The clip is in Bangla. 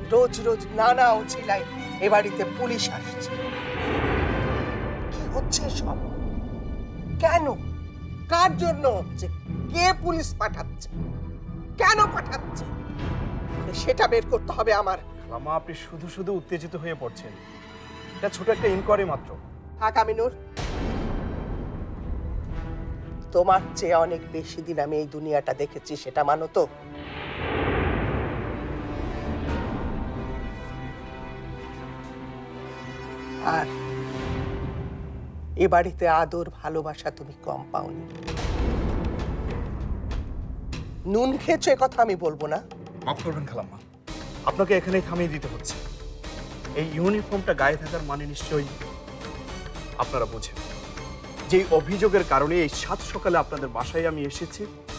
রোজ রোজ নানা উচিলায় এ বাড়িতে পুলিশ আসছে। কি হচ্ছে সব? কেন? কার জন্য হচ্ছে? কে পুলিশ পাঠাচ্ছে? কেন পাঠাচ্ছে? সেটা বের করতে হবে আমার। খালাম্মা, আপনি শুধু শুধু উত্তেজিত হয়ে পড়ছেন। এটা ছোট একটা ইনকোয়ারি মাত্র। থাক আমিনুর, তোমার চেয়ে অনেক বেশি দিন আমি এই দুনিয়াটা দেখেছি, সেটা মানো তো? আর এ বাড়িতে আদর ভালোবাসা তুমি কম পাওনি। নুন খেয়েছো এ কথা আমি বলবো না। মাফ করবেন খালাম্মা, আপনাকে এখানেই থামিয়ে দিতে হচ্ছে। এই ইউনিফর্মটা গায়ে থাকার মানে নিশ্চয়ই আপনারা বোঝেন। যে অভিযোগের কারণে এই সাত সকালে আপনাদের বাসায় আমি এসেছি,